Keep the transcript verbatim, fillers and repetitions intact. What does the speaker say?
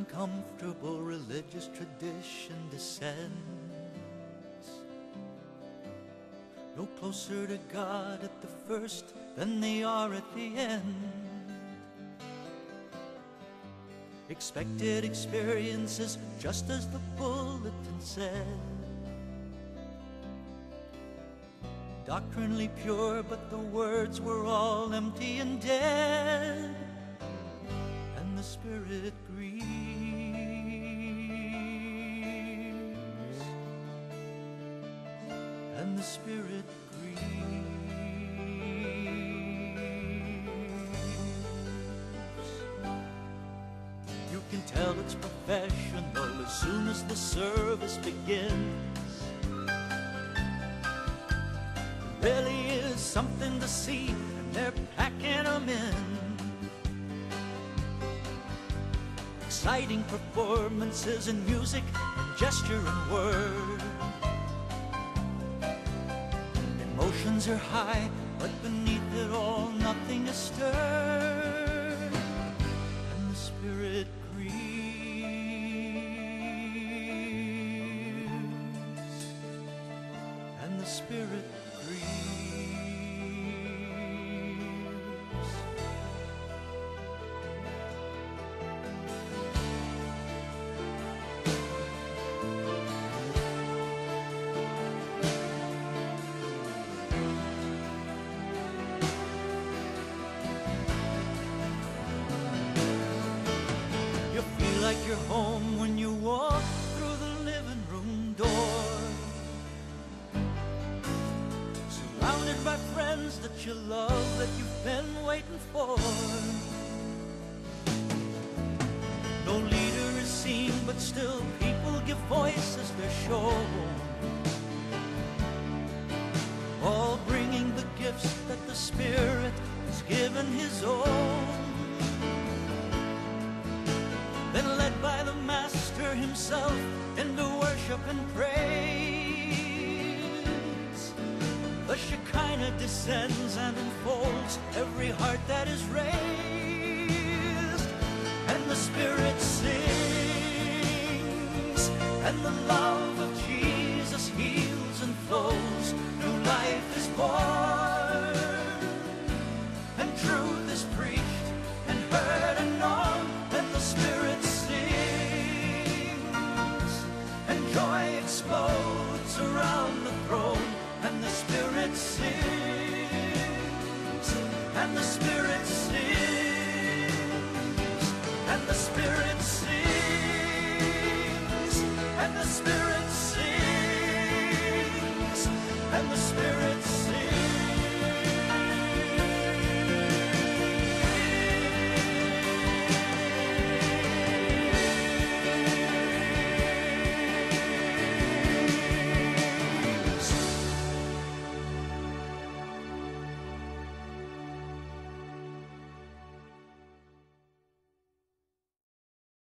uncomfortable religious tradition descends. No closer to God at the first than they are at the end. Expected experiences just as the bulletin said. Doctrinally pure, but the words were all empty and dead. And the Spirit grieves. And the Spirit grieves. You can tell it's professional as soon as the service begins. Really is something to see, and they're packing them in. Exciting performances in music and gesture and word. Emotions are high, but beneath it all nothing is stirred. And the Spirit grieves. And the Spirit grieves. You feel like you're home when you walk through the living room door, surrounded by friends that you love, that you've been waiting for. No leader is seen, but still people give voice as they're shown, all bringing the gifts that the Spirit has given His own. Then led by the Master Himself into worship and praise, the Shekinah descends and enfolds every heart that is raised. And the Spirit sings, and the love of